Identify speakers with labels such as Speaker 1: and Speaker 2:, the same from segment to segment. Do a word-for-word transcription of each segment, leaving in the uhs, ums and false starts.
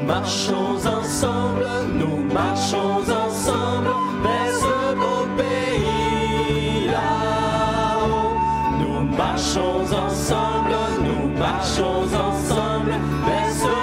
Speaker 1: marchons ensemble, nous marchons ensemble vers ce beau pays là-haut. Nous marchons ensemble, nous marchons ensemble vers ce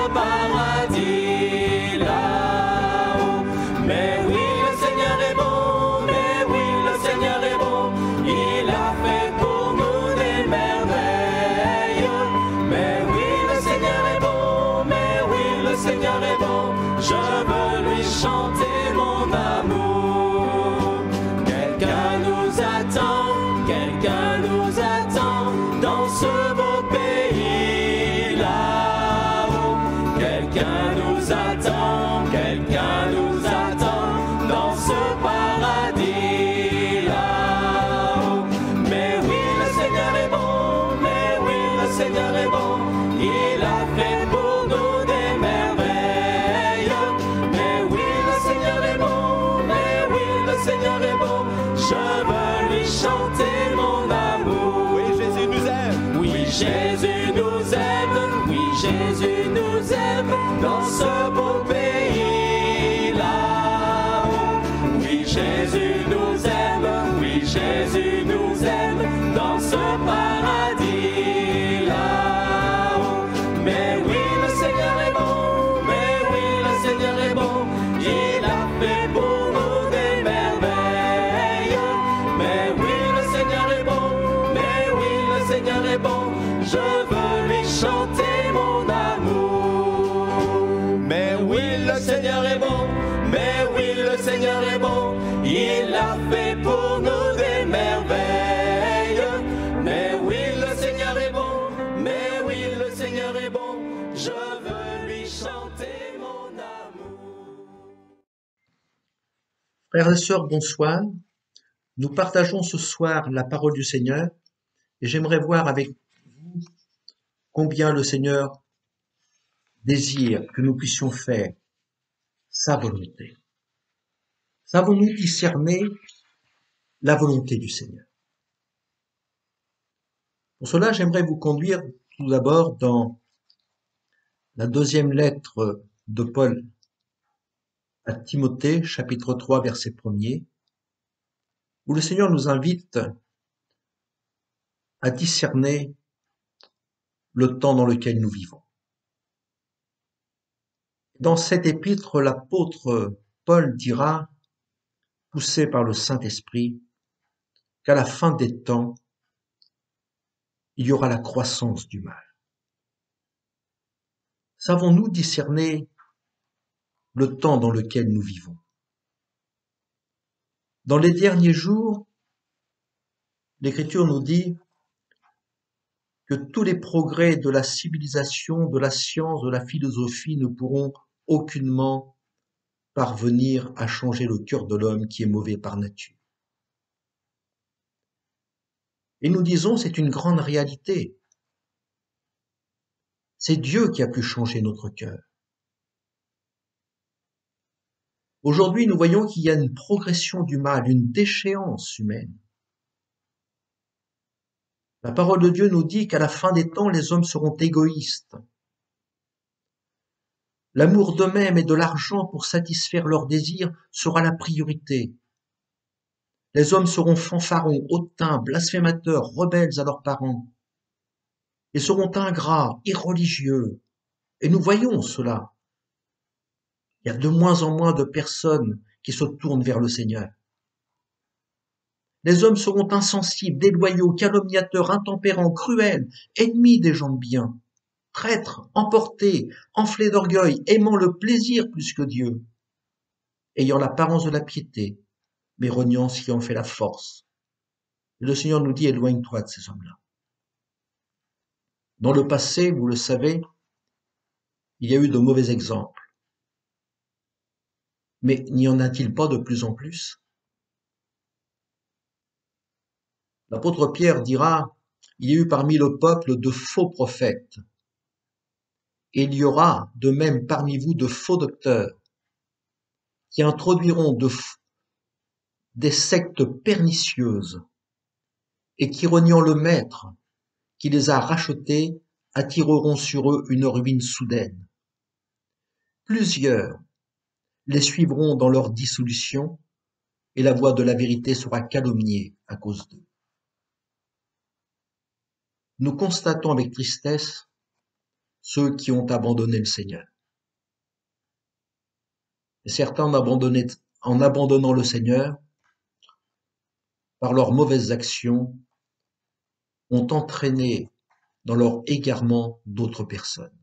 Speaker 1: paradis là-haut. Mais oui, le Seigneur est bon, mais oui, le Seigneur est bon, il a fait pour nous des merveilles. Mais oui, le Seigneur est bon, mais oui, le Seigneur est bon, je veux lui chanter mon amour. Quelqu'un nous attend, quelqu'un nous attend dans ce beau pays là-haut. Quelqu'un nous attend, quelqu'un nous attend dans ce paradis là-haut. Mais oui, le Seigneur est bon, mais oui, le Seigneur est bon, il a fait pour nous des merveilles. Mais oui, le Seigneur est bon, mais oui, le Seigneur est bon, je veux lui chanter mon amour.
Speaker 2: Oui, Jésus nous aime.
Speaker 1: Oui, Jésus nous aime, oui, Jésus nous aime dans ce beau pays là-haut. Oui, Jésus nous aime, oui, Jésus nous aime dans ce paradis là-haut. Mais oui, le Seigneur est bon, mais oui, le Seigneur est bon, il a fait pour nous des merveilles. Mais oui, le Seigneur est bon, mais oui, le Seigneur est bon, je veux lui chanter mon amour. Mais oui, le Seigneur est bon, mais oui, le Seigneur est bon, il a fait pour nous des merveilles. Mais oui, le Seigneur est bon, mais oui, le Seigneur est bon, je veux lui chanter mon amour.
Speaker 3: Frères et sœurs, bonsoir. Nous partageons ce soir la parole du Seigneur et j'aimerais voir avec vous combien le Seigneur désire que nous puissions faire sa volonté. Savons-nous discerner la volonté du Seigneur? Pour cela, j'aimerais vous conduire tout d'abord dans la deuxième lettre de Paul à Timothée, chapitre trois, verset premier, où le Seigneur nous invite à discerner le temps dans lequel nous vivons. Dans cet épître, l'apôtre Paul dira, poussé par le Saint-Esprit, qu'à la fin des temps, il y aura la croissance du mal. Savons-nous discerner le temps dans lequel nous vivons? Dans les derniers jours, l'Écriture nous dit que tous les progrès de la civilisation, de la science, de la philosophie ne pourront aucunement parvenir à changer le cœur de l'homme qui est mauvais par nature. Et nous disons, c'est une grande réalité. C'est Dieu qui a pu changer notre cœur. Aujourd'hui, nous voyons qu'il y a une progression du mal, une déchéance humaine. La parole de Dieu nous dit qu'à la fin des temps, les hommes seront égoïstes. L'amour d'eux-mêmes et de l'argent pour satisfaire leurs désirs sera la priorité. Les hommes seront fanfarons, hautains, blasphémateurs, rebelles à leurs parents. Ils seront ingrats, irreligieux. Et nous voyons cela. Il y a de moins en moins de personnes qui se tournent vers le Seigneur. Les hommes seront insensibles, déloyaux, calomniateurs, intempérants, cruels, ennemis des gens de bien, traîtres, emportés, enflés d'orgueil, aimant le plaisir plus que Dieu, ayant l'apparence de la piété, mais reniant ce qui en fait la force. Et le Seigneur nous dit, éloigne-toi de ces hommes-là. Dans le passé, vous le savez, il y a eu de mauvais exemples. Mais n'y en a-t-il pas de plus en plus? L'apôtre Pierre dira, il y a eu parmi le peuple de faux prophètes, et il y aura de même parmi vous de faux docteurs, qui introduiront de f... des sectes pernicieuses, et qui, reniant le Maître, qui les a rachetés, attireront sur eux une ruine soudaine. Plusieurs les suivront dans leur dissolution, et la voie de la vérité sera calomniée à cause d'eux. Nous constatons avec tristesse ceux qui ont abandonné le Seigneur. Et certains, en, abandonné, en abandonnant le Seigneur, par leurs mauvaises actions, ont entraîné dans leur égarement d'autres personnes.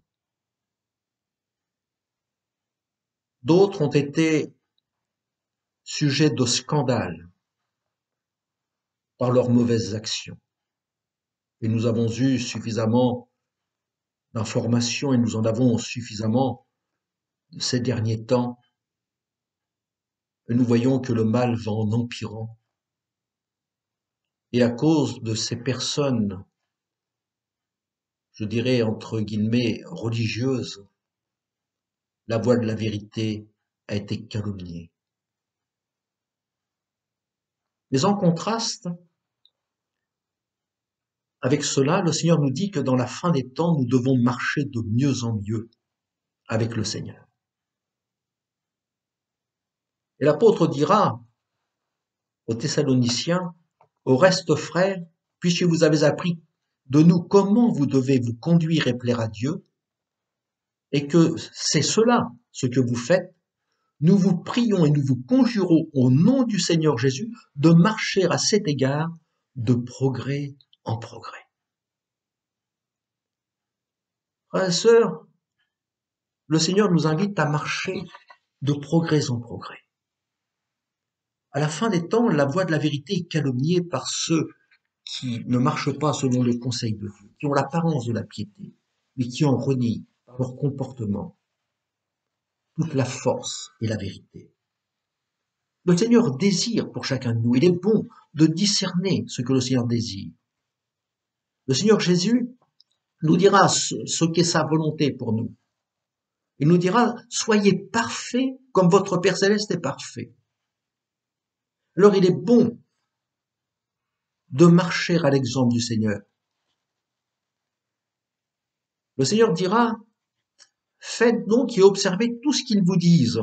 Speaker 3: D'autres ont été sujets de scandale par leurs mauvaises actions. Et nous avons eu suffisamment d'informations et nous en avons suffisamment ces derniers temps. Et nous voyons que le mal va en empirant. Et à cause de ces personnes, je dirais entre guillemets religieuses, la voie de la vérité a été calomniée. Mais en contraste avec cela, le Seigneur nous dit que dans la fin des temps, nous devons marcher de mieux en mieux avec le Seigneur. Et l'apôtre dira aux Thessaloniciens, au reste frères, puisque vous avez appris de nous comment vous devez vous conduire et plaire à Dieu, et que c'est cela ce que vous faites, nous vous prions et nous vous conjurons au nom du Seigneur Jésus de marcher à cet égard de progrès en progrès. Frères et sœurs, le Seigneur nous invite à marcher de progrès en progrès. À la fin des temps, la voie de la vérité est calomniée par ceux qui ne marchent pas selon le conseil de Dieu, qui ont l'apparence de la piété, mais qui en renient par leur comportement toute la force et la vérité. Le Seigneur désire pour chacun de nous. Il est bon de discerner ce que le Seigneur désire. Le Seigneur Jésus nous dira ce, ce qu'est sa volonté pour nous. Il nous dira, soyez parfaits comme votre Père Céleste est parfait. Alors il est bon de marcher à l'exemple du Seigneur. Le Seigneur dira, faites donc et observez tout ce qu'ils vous disent.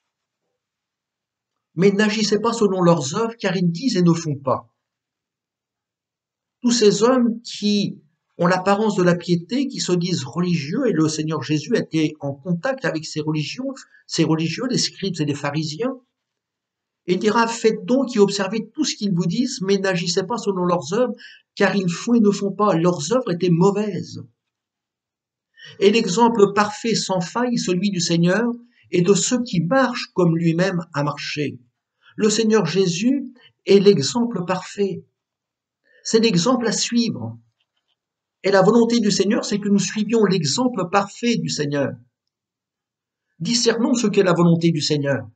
Speaker 3: Mais n'agissez pas selon leurs œuvres, car ils disent et ne font pas. Tous ces hommes qui ont l'apparence de la piété, qui se disent religieux, et le Seigneur Jésus était en contact avec ces religions, ces religieux, les scribes et les pharisiens, et il dira, faites donc et observez tout ce qu'ils vous disent, mais n'agissez pas selon leurs œuvres, car ils font et ne font pas. Leurs œuvres étaient mauvaises. Et l'exemple parfait sans faille, celui du Seigneur, et de ceux qui marchent comme lui-même a marché. Le Seigneur Jésus est l'exemple parfait. C'est l'exemple à suivre. Et la volonté du Seigneur, c'est que nous suivions l'exemple parfait du Seigneur. Discernons ce qu'est la volonté du Seigneur.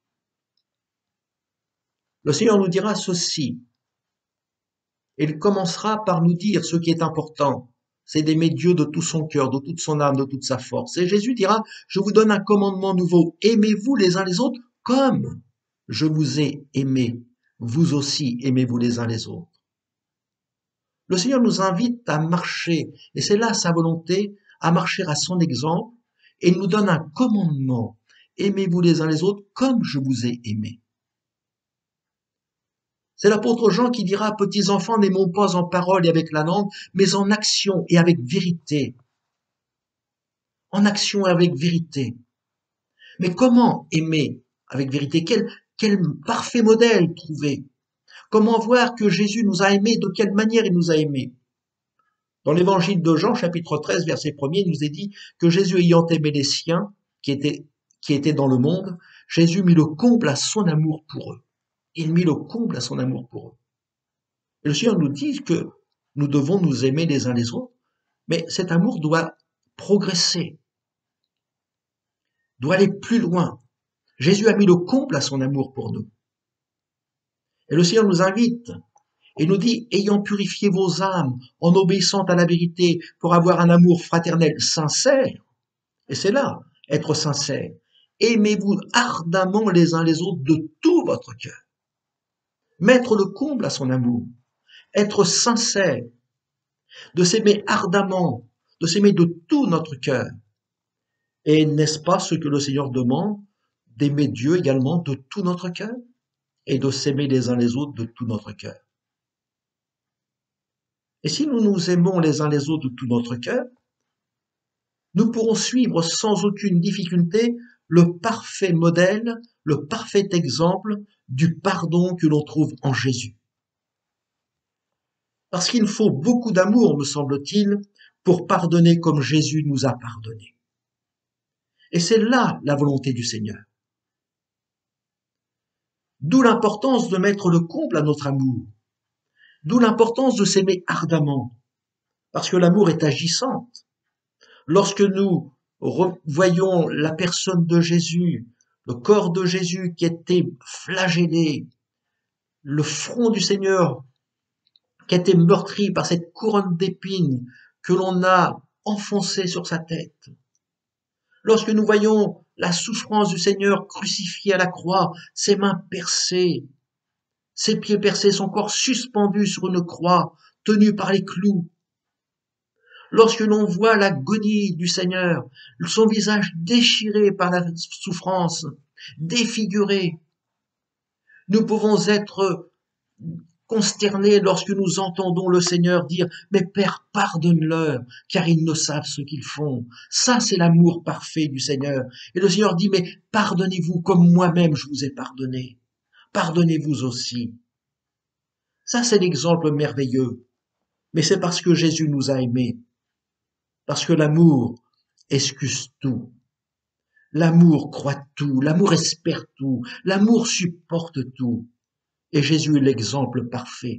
Speaker 3: Le Seigneur nous dira ceci. Il commencera par nous dire ce qui est important. C'est d'aimer Dieu de tout son cœur, de toute son âme, de toute sa force. Et Jésus dira, je vous donne un commandement nouveau. Aimez-vous les uns les autres comme je vous ai aimé. Vous aussi, aimez-vous les uns les autres. Le Seigneur nous invite à marcher, et c'est là sa volonté, à marcher à son exemple, et il nous donne un commandement. Aimez-vous les uns les autres comme je vous ai aimé. C'est l'apôtre Jean qui dira, petits enfants, n'aimons pas en parole et avec la langue, mais en action et avec vérité. En action et avec vérité. Mais comment aimer avec vérité? Quel, quel parfait modèle trouver? Comment voir que Jésus nous a aimés? De quelle manière il nous a aimés? Dans l'évangile de Jean, chapitre treize, verset premier, il nous est dit que Jésus ayant aimé les siens, qui étaient, qui étaient dans le monde, Jésus mit le comble à son amour pour eux. Il mit le comble à son amour pour eux. Et le Seigneur nous dit que nous devons nous aimer les uns les autres, mais cet amour doit progresser, doit aller plus loin. Jésus a mis le comble à son amour pour nous. Et le Seigneur nous invite et nous dit, ayant purifié vos âmes en obéissant à la vérité pour avoir un amour fraternel sincère, et c'est là, être sincère, aimez-vous ardemment les uns les autres de tout votre cœur. Mettre le comble à son amour, être sincère, de s'aimer ardemment, de s'aimer de tout notre cœur. Et n'est-ce pas ce que le Seigneur demande? D'aimer Dieu également de tout notre cœur et de s'aimer les uns les autres de tout notre cœur. Et si nous nous aimons les uns les autres de tout notre cœur, nous pourrons suivre sans aucune difficulté le parfait modèle, le parfait exemple du pardon que l'on trouve en Jésus. Parce qu'il faut beaucoup d'amour, me semble-t-il, pour pardonner comme Jésus nous a pardonné. Et c'est là la volonté du Seigneur. D'où l'importance de mettre le comble à notre amour. D'où l'importance de s'aimer ardemment. Parce que l'amour est agissante. Lorsque nous voyons la personne de Jésus, le corps de Jésus qui était flagellé, le front du Seigneur qui a été meurtri par cette couronne d'épines que l'on a enfoncée sur sa tête. Lorsque nous voyons la souffrance du Seigneur crucifié à la croix, ses mains percées, ses pieds percés, son corps suspendu sur une croix, tenu par les clous. Lorsque l'on voit l'agonie du Seigneur, son visage déchiré par la souffrance, défiguré, nous pouvons être consternés lorsque nous entendons le Seigneur dire « Mais Père, pardonne-leur, car ils ne savent ce qu'ils font. » Ça, c'est l'amour parfait du Seigneur. Et le Seigneur dit « Mais pardonnez-vous comme moi-même je vous ai pardonné. Pardonnez-vous aussi. » Ça, c'est l'exemple merveilleux. Mais c'est parce que Jésus nous a aimés. Parce que l'amour excuse tout. L'amour croit tout. L'amour espère tout. L'amour supporte tout. Et Jésus est l'exemple parfait.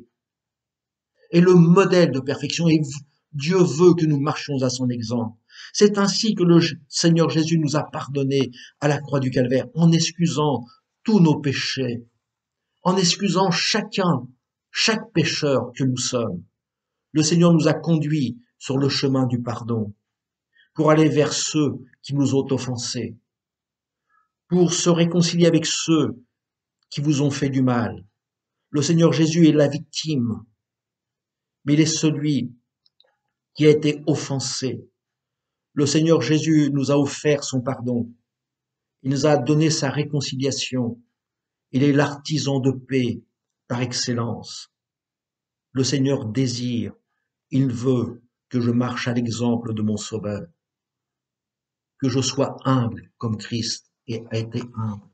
Speaker 3: Et le modèle de perfection. Et Dieu veut que nous marchions à son exemple. C'est ainsi que le Seigneur Jésus nous a pardonné à la croix du Calvaire, en excusant tous nos péchés, en excusant chacun, chaque pécheur que nous sommes. Le Seigneur nous a conduits sur le chemin du pardon, pour aller vers ceux qui nous ont offensés, pour se réconcilier avec ceux qui vous ont fait du mal. Le Seigneur Jésus est la victime, mais il est celui qui a été offensé. Le Seigneur Jésus nous a offert son pardon. Il nous a donné sa réconciliation. Il est l'artisan de paix par excellence. Le Seigneur désire, il veut que je marche à l'exemple de mon Sauveur, que je sois humble comme Christ a été humble.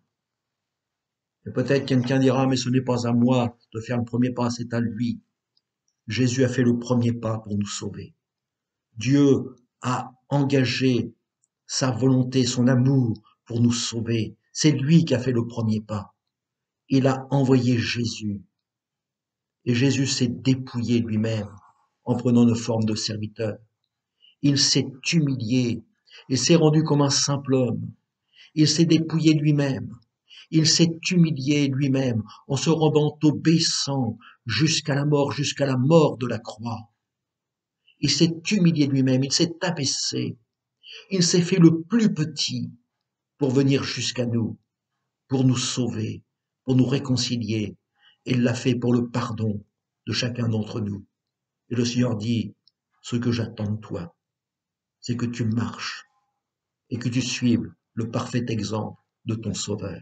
Speaker 3: Et peut-être quelqu'un dira, mais ce n'est pas à moi de faire le premier pas, c'est à lui. Jésus a fait le premier pas pour nous sauver. Dieu a engagé sa volonté, son amour pour nous sauver. C'est lui qui a fait le premier pas. Il a envoyé Jésus. Et Jésus s'est dépouillé lui-même en prenant une forme de serviteur. Il s'est humilié. Il s'est rendu comme un simple homme. Il s'est dépouillé lui-même. Il s'est humilié lui-même en se rendant obéissant jusqu'à la mort, jusqu'à la mort de la croix. Il s'est humilié lui-même, il s'est abaissé. Il s'est fait le plus petit pour venir jusqu'à nous, pour nous sauver, pour nous réconcilier. Et il l'a fait pour le pardon de chacun d'entre nous. Et le Seigneur dit, ce que j'attends de toi, c'est que tu marches et que tu suives le parfait exemple de ton Sauveur.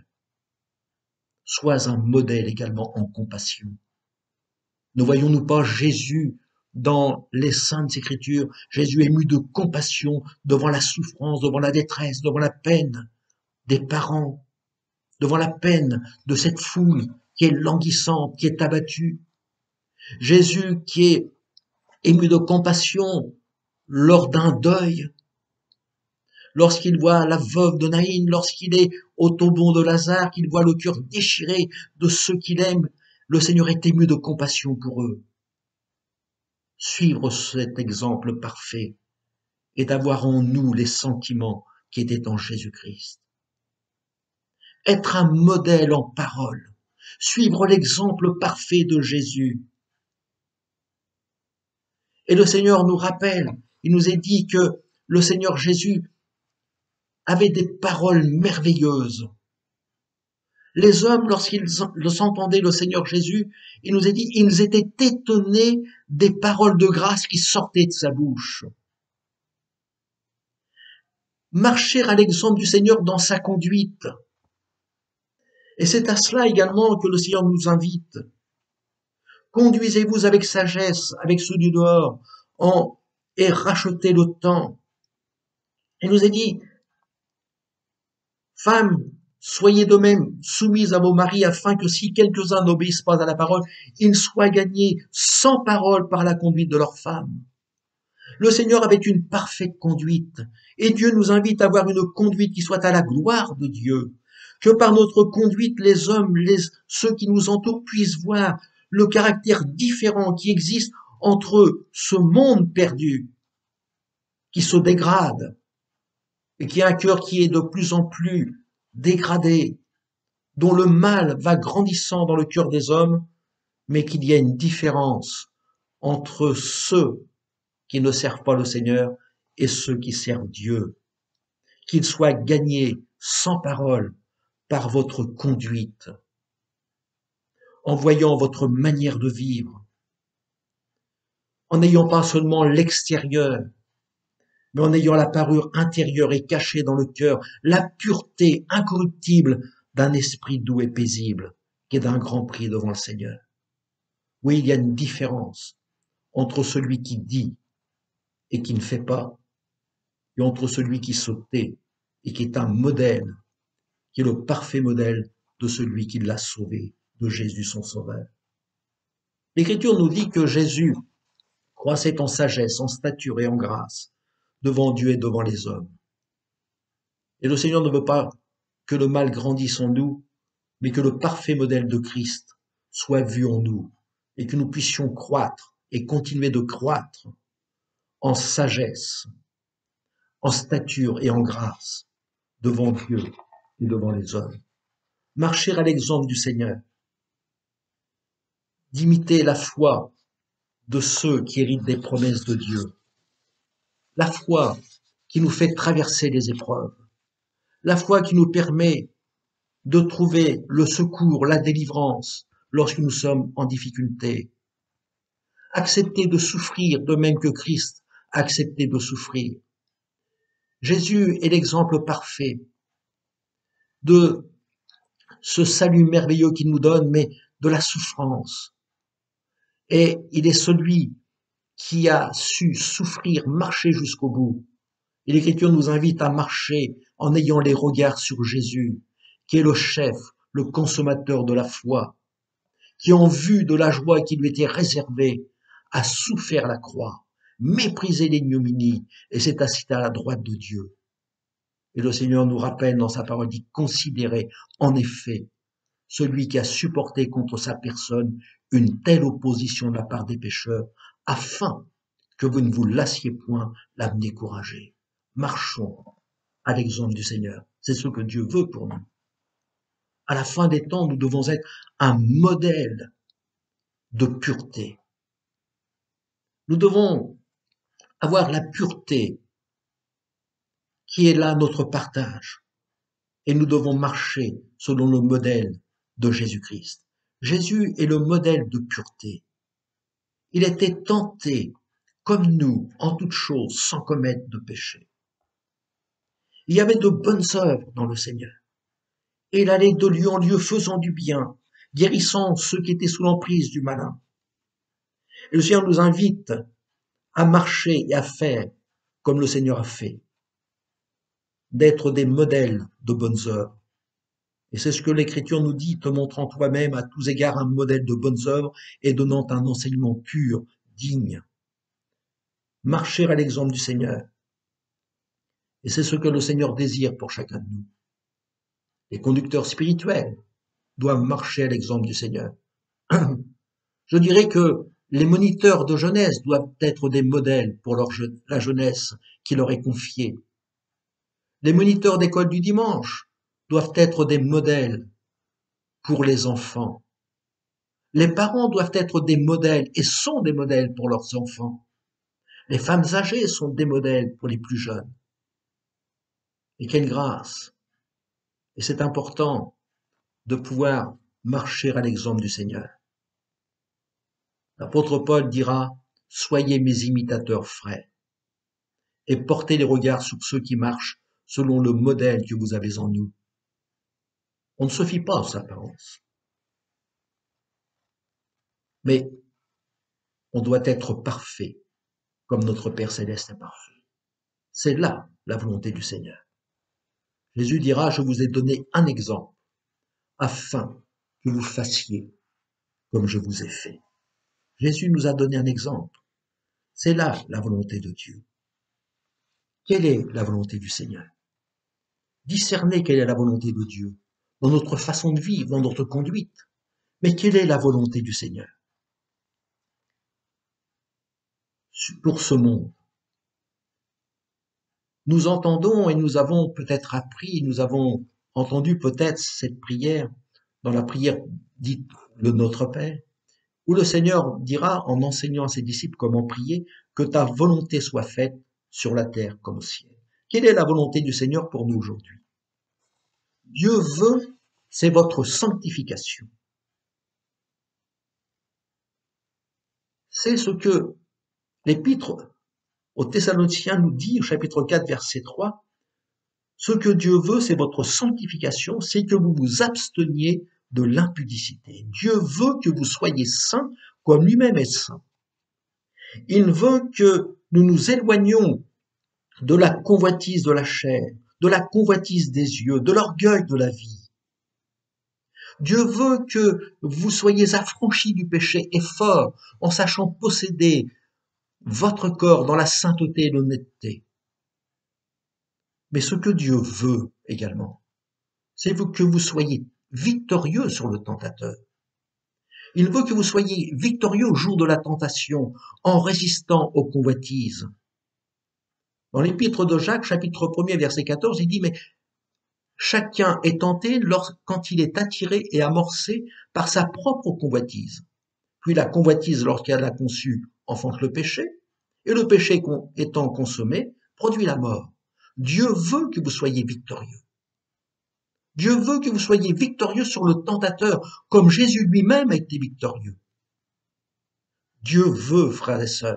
Speaker 3: Sois un modèle également en compassion. Ne voyons-nous pas Jésus dans les Saintes Écritures, Jésus ému de compassion devant la souffrance, devant la détresse, devant la peine des parents, devant la peine de cette foule qui est languissante, qui est abattue. Jésus qui est ému de compassion lors d'un deuil, lorsqu'il voit la veuve de Naïn, lorsqu'il est au tombeau de Lazare, qu'il voit le cœur déchiré de ceux qu'il aime, le Seigneur est ému de compassion pour eux. Suivre cet exemple parfait et d'avoir en nous les sentiments qui étaient en Jésus-Christ. Être un modèle en parole, suivre l'exemple parfait de Jésus. Et le Seigneur nous rappelle, il nous est dit que le Seigneur Jésus avait des paroles merveilleuses. Les hommes, lorsqu'ils entendaient le Seigneur Jésus, il nous est dit, ils étaient étonnés des paroles de grâce qui sortaient de sa bouche. marcher à l'exemple du Seigneur dans sa conduite. Et c'est à cela également que le Seigneur nous invite. Conduisez-vous avec sagesse, avec ceux du dehors, en, et rachetez le temps. Il nous est dit, femmes, soyez de même soumises à vos maris, afin que si quelques-uns n'obéissent pas à la parole, ils soient gagnés sans parole par la conduite de leurs femmes. Le Seigneur avait une parfaite conduite, et Dieu nous invite à avoir une conduite qui soit à la gloire de Dieu, que par notre conduite, les hommes, les, ceux qui nous entourent puissent voir le caractère différent qui existe entre ce monde perdu, qui se dégrade, et qui a un cœur qui est de plus en plus dégradé, dont le mal va grandissant dans le cœur des hommes, mais qu'il y a une différence entre ceux qui ne servent pas le Seigneur et ceux qui servent Dieu. Qu'ils soient gagnés sans parole par votre conduite, en voyant votre manière de vivre, en n'ayant pas seulement l'extérieur, mais en ayant la parure intérieure et cachée dans le cœur, la pureté incorruptible d'un esprit doux et paisible, qui est d'un grand prix devant le Seigneur. Oui, il y a une différence entre celui qui dit et qui ne fait pas, et entre celui qui se tait et qui est un modèle, qui est le parfait modèle de celui qui l'a sauvé, de Jésus son sauveur. L'Écriture nous dit que Jésus croissait en sagesse, en stature et en grâce, devant Dieu et devant les hommes. Et le Seigneur ne veut pas que le mal grandisse en nous, mais que le parfait modèle de Christ soit vu en nous, et que nous puissions croître et continuer de croître en sagesse, en stature et en grâce, devant Dieu et devant les hommes. Marcher à l'exemple du Seigneur, d'imiter la foi de ceux qui héritent des promesses de Dieu, la foi qui nous fait traverser les épreuves, la foi qui nous permet de trouver le secours, la délivrance lorsque nous sommes en difficulté. Accepter de souffrir de même que Christ a accepté de souffrir. Jésus est l'exemple parfait de ce salut merveilleux qu'il nous donne, mais de la souffrance. Et il est celui qui a su souffrir, marcher jusqu'au bout. Et l'Écriture nous invite à marcher en ayant les regards sur Jésus, qui est le chef, le consommateur de la foi, qui en vue de la joie qui lui était réservée, a souffert la croix, méprisé l'ignominie, et s'est assis à la droite de Dieu. Et le Seigneur nous rappelle dans sa parole, dit, considérez en effet celui qui a supporté contre sa personne une telle opposition de la part des pécheurs, afin que vous ne vous lassiez point l'âme découragée. Marchons à l'exemple du Seigneur. C'est ce que Dieu veut pour nous. À la fin des temps, nous devons être un modèle de pureté. Nous devons avoir la pureté qui est là notre partage. Et nous devons marcher selon le modèle de Jésus-Christ. Jésus est le modèle de pureté. Il était tenté, comme nous, en toutes choses, sans commettre de péché. Il y avait de bonnes œuvres dans le Seigneur. Et il allait de lieu en lieu faisant du bien, guérissant ceux qui étaient sous l'emprise du malin. Et le Seigneur nous invite à marcher et à faire comme le Seigneur a fait, d'être des modèles de bonnes œuvres. Et c'est ce que l'Écriture nous dit, te montrant toi-même à tous égards un modèle de bonnes œuvres et donnant un enseignement pur, digne. Marcher à l'exemple du Seigneur. Et c'est ce que le Seigneur désire pour chacun de nous. Les conducteurs spirituels doivent marcher à l'exemple du Seigneur. Je dirais que les moniteurs de jeunesse doivent être des modèles pour leur je- la jeunesse qui leur est confiée. Les moniteurs d'école du dimanche doivent être des modèles pour les enfants. Les parents doivent être des modèles et sont des modèles pour leurs enfants. Les femmes âgées sont des modèles pour les plus jeunes. Et quelle grâce! Et c'est important de pouvoir marcher à l'exemple du Seigneur. L'apôtre Paul dira, soyez mes imitateurs frères, et portez les regards sur ceux qui marchent selon le modèle que vous avez en nous. On ne se fie pas aux apparences. Mais on doit être parfait, comme notre Père Céleste est parfait. C'est là la volonté du Seigneur. Jésus dira, je vous ai donné un exemple, afin que vous fassiez comme je vous ai fait. Jésus nous a donné un exemple. C'est là la volonté de Dieu. Quelle est la volonté du Seigneur? Discernez quelle est la volonté de Dieu dans notre façon de vivre, dans notre conduite. Mais quelle est la volonté du Seigneur pour ce monde? Nous entendons et nous avons peut-être appris, nous avons entendu peut-être cette prière dans la prière dite le Notre Père, où le Seigneur dira en enseignant à ses disciples comment prier, que ta volonté soit faite sur la terre comme au ciel. Quelle est la volonté du Seigneur pour nous aujourd'hui? Dieu veut, c'est votre sanctification. C'est ce que l'Épître aux Thessaloniciens nous dit au chapitre quatre, verset trois. Ce que Dieu veut, c'est votre sanctification, c'est que vous vous absteniez de l'impudicité. Dieu veut que vous soyez saints comme lui-même est saint. Il veut que nous nous éloignions de la convoitise de la chair, de la convoitise des yeux, de l'orgueil de la vie. Dieu veut que vous soyez affranchis du péché et forts en sachant posséder votre corps dans la sainteté et l'honnêteté. Mais ce que Dieu veut également, c'est que vous soyez victorieux sur le tentateur. Il veut que vous soyez victorieux au jour de la tentation en résistant aux convoitises. Dans l'épître de Jacques, chapitre premier, verset quatorze, il dit « Mais chacun est tenté quand il est attiré et amorcé par sa propre convoitise. Puis la convoitise, lorsqu'elle a conçu, enfante le péché, et le péché étant consommé, produit la mort. » Dieu veut que vous soyez victorieux. Dieu veut que vous soyez victorieux sur le tentateur, comme Jésus lui-même a été victorieux. Dieu veut, frères et sœurs,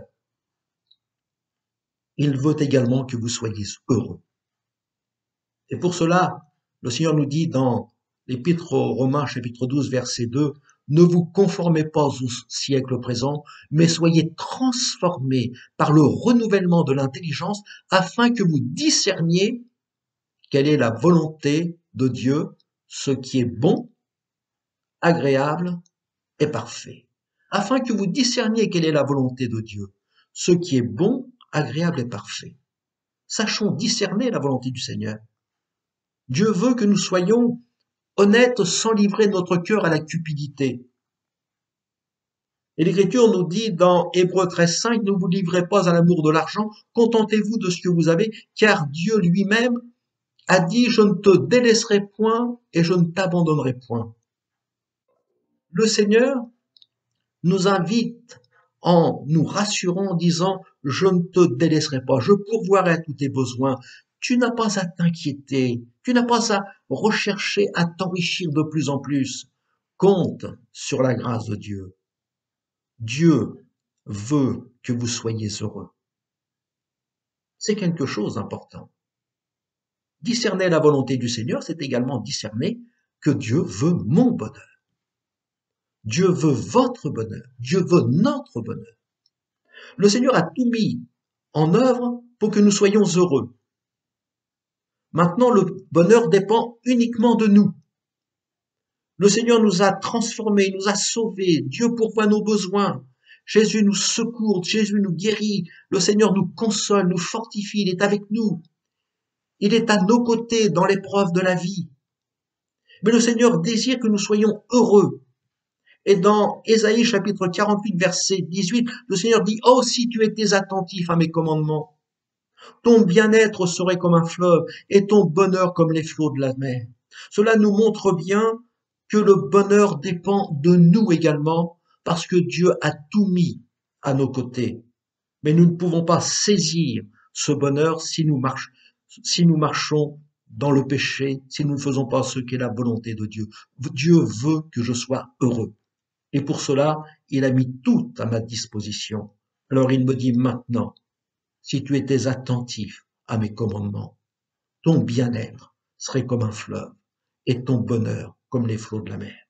Speaker 3: il veut également que vous soyez heureux. Et pour cela, le Seigneur nous dit dans l'Épître aux Romains, chapitre douze, verset deux, « Ne vous conformez pas au siècle présent, mais soyez transformés par le renouvellement de l'intelligence, afin que vous discerniez quelle est la volonté de Dieu, ce qui est bon, agréable et parfait. » Afin que vous discerniez quelle est la volonté de Dieu, ce qui est bon, agréable et parfait. Sachons discerner la volonté du Seigneur. Dieu veut que nous soyons honnêtes sans livrer notre cœur à la cupidité. Et l'Écriture nous dit dans Hébreux treize, cinq, « Ne vous livrez pas à l'amour de l'argent, contentez-vous de ce que vous avez, car Dieu lui-même a dit, je ne te délaisserai point et je ne t'abandonnerai point. » Le Seigneur nous invite en nous rassurant, en disant, je ne te délaisserai pas, je pourvoirai à tous tes besoins. Tu n'as pas à t'inquiéter, tu n'as pas à rechercher à t'enrichir de plus en plus. Compte sur la grâce de Dieu. Dieu veut que vous soyez heureux. C'est quelque chose d'important. Discerner la volonté du Seigneur, c'est également discerner que Dieu veut mon bonheur. Dieu veut votre bonheur. Dieu veut notre bonheur. Le Seigneur a tout mis en œuvre pour que nous soyons heureux. Maintenant, le bonheur dépend uniquement de nous. Le Seigneur nous a transformés, nous a sauvés. Dieu pourvoit nos besoins. Jésus nous secourt, Jésus nous guérit. Le Seigneur nous console, nous fortifie, il est avec nous. Il est à nos côtés dans l'épreuve de la vie. Mais le Seigneur désire que nous soyons heureux. Et dans Ésaïe chapitre quarante-huit, verset dix-huit, le Seigneur dit « Oh, si tu étais attentif à mes commandements, ton bien-être serait comme un fleuve et ton bonheur comme les flots de la mer. » Cela nous montre bien que le bonheur dépend de nous également, parce que Dieu a tout mis à nos côtés. Mais nous ne pouvons pas saisir ce bonheur si nous, marche, si nous marchons dans le péché, si nous ne faisons pas ce qu'est la volonté de Dieu. Dieu veut que je sois heureux. Et pour cela, il a mis tout à ma disposition. Alors il me dit maintenant, si tu étais attentif à mes commandements, ton bien-être serait comme un fleuve et ton bonheur comme les flots de la mer.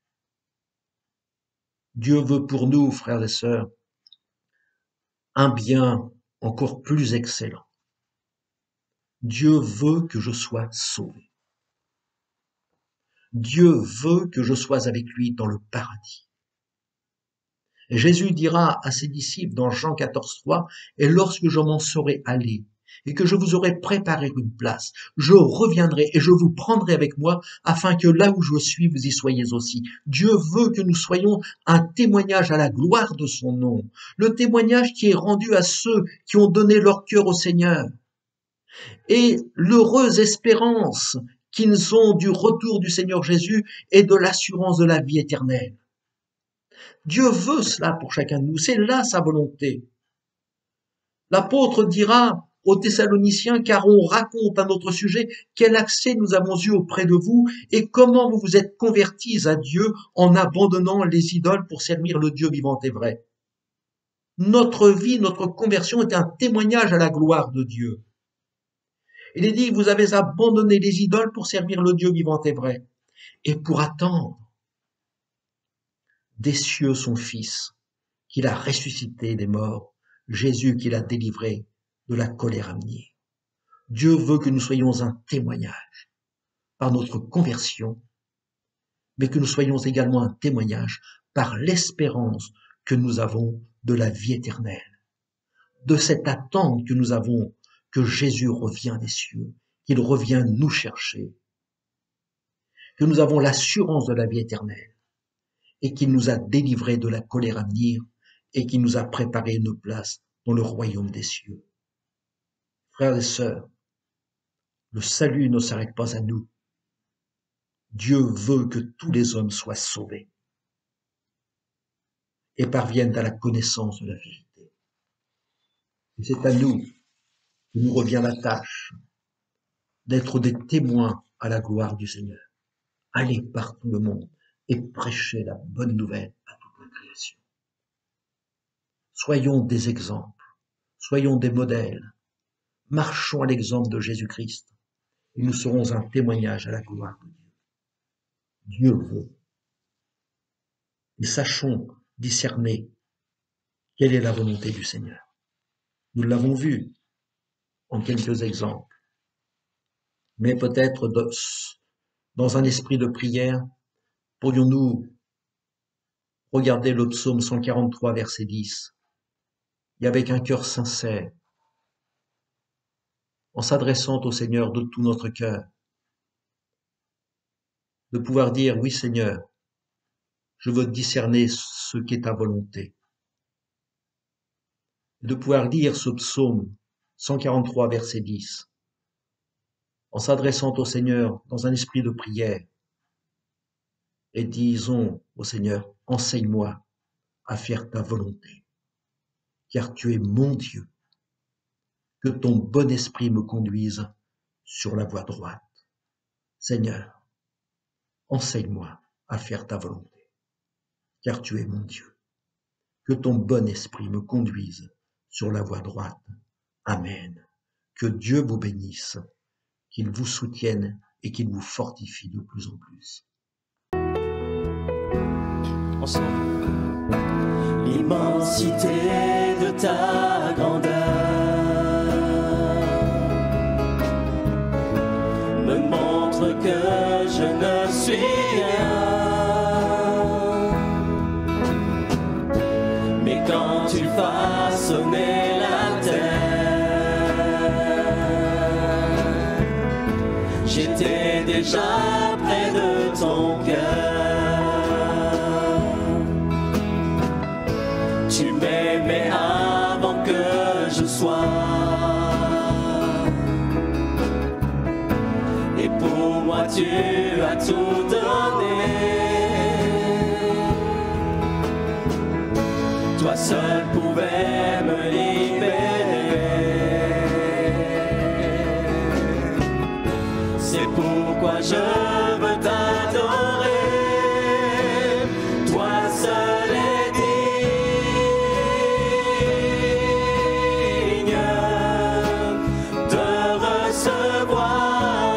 Speaker 3: Dieu veut pour nous, frères et sœurs, un bien encore plus excellent. Dieu veut que je sois sauvé. Dieu veut que je sois avec lui dans le paradis. Et Jésus dira à ses disciples dans Jean quatorze, trois, « Et lorsque je m'en serai allé, et que je vous aurai préparé une place, je reviendrai et je vous prendrai avec moi, afin que là où je suis, vous y soyez aussi. » Dieu veut que nous soyons un témoignage à la gloire de son nom, le témoignage qui est rendu à ceux qui ont donné leur cœur au Seigneur. Et l'heureuse espérance qu'ils ont du retour du Seigneur Jésus et de l'assurance de la vie éternelle. Dieu veut cela pour chacun de nous, c'est là sa volonté. L'apôtre dira aux Thessaloniciens, car on raconte à notre sujet quel accès nous avons eu auprès de vous et comment vous vous êtes convertis à Dieu en abandonnant les idoles pour servir le Dieu vivant et vrai. Notre vie, notre conversion est un témoignage à la gloire de Dieu. Il est dit, vous avez abandonné les idoles pour servir le Dieu vivant et vrai et pour attendre des cieux son Fils, qu'il a ressuscité des morts, Jésus qu'il a délivré de la colère à venir. Dieu veut que nous soyons un témoignage par notre conversion, mais que nous soyons également un témoignage par l'espérance que nous avons de la vie éternelle, de cette attente que nous avons que Jésus revient des cieux, qu'il revient nous chercher, que nous avons l'assurance de la vie éternelle, et qu'il nous a délivrés de la colère à venir et qu'il nous a préparé une place dans le royaume des cieux. Frères et sœurs, le salut ne s'arrête pas à nous. Dieu veut que tous les hommes soient sauvés et parviennent à la connaissance de la vérité. Et c'est à nous que nous revient la tâche d'être des témoins à la gloire du Seigneur. Allez par tout le monde et prêchez la bonne nouvelle à toute la création. Soyons des exemples, soyons des modèles, marchons à l'exemple de Jésus-Christ et nous serons un témoignage à la gloire de Dieu. Dieu veut. Et sachons discerner quelle est la volonté du Seigneur. Nous l'avons vu en quelques exemples, mais peut-être dans un esprit de prière, pourrions-nous regarder le psaume cent quarante-trois, verset dix, et avec un cœur sincère, en s'adressant au Seigneur de tout notre cœur, de pouvoir dire, oui Seigneur, je veux discerner ce qu'est ta volonté. De pouvoir lire ce psaume cent quarante-trois, verset dix, en s'adressant au Seigneur dans un esprit de prière, et disons au Seigneur, enseigne-moi à faire ta volonté, car tu es mon Dieu. Que ton bon esprit me conduise sur la voie droite. Seigneur, enseigne-moi à faire ta volonté, car tu es mon Dieu. Que ton bon esprit me conduise sur la voie droite. Amen. Que Dieu vous bénisse, qu'il vous soutienne et qu'il vous fortifie de plus en plus.
Speaker 1: Ensemble. L'immensité de ta grandeur me montre que je ne suis rien, mais quand tu façonnais la terre, j'étais déjà près de ton cœur. Tu m'aimais avant que je sois, et pour moi tu as tout donné. Toi seul pouvais me libérer. C'est pourquoi je veux t'adorer. Toi seul est digne de recevoir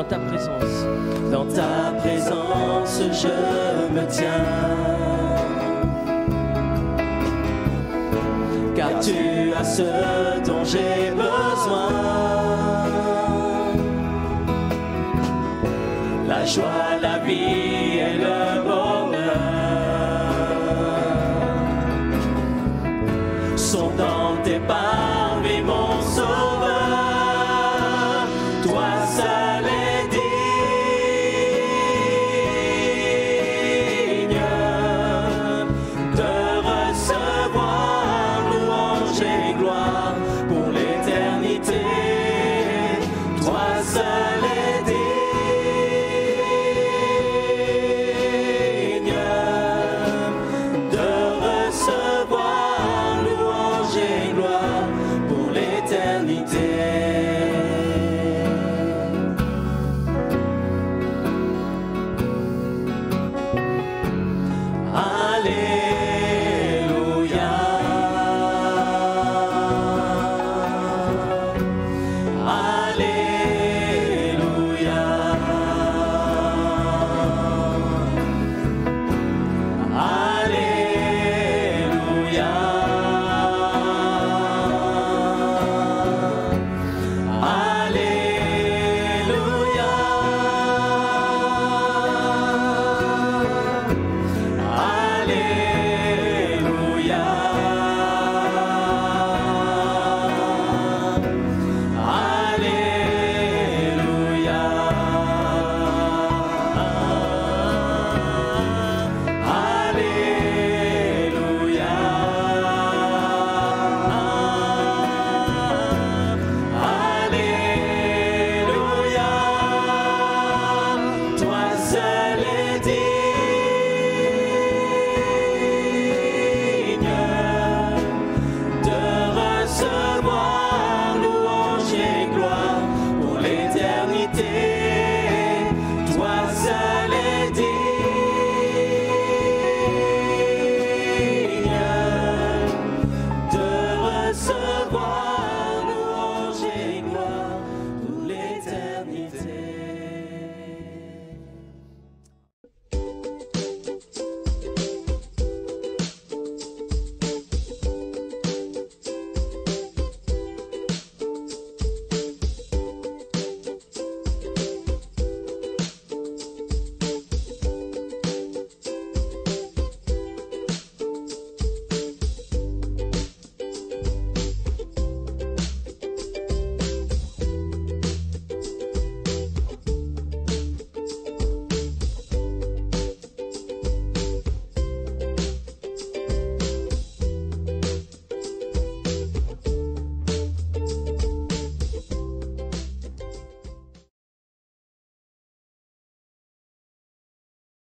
Speaker 1: dans ta présence. Dans ta présence, je me tiens. Car tu as ce dont j'ai besoin. La joie, la vie et le bonheur sont dans tes parvis, mon sauveur. Toi seul est digne de recevoir louange et gloire pour l'éternité. Toi seul est digne de recevoir louange et gloire pour l'éternité.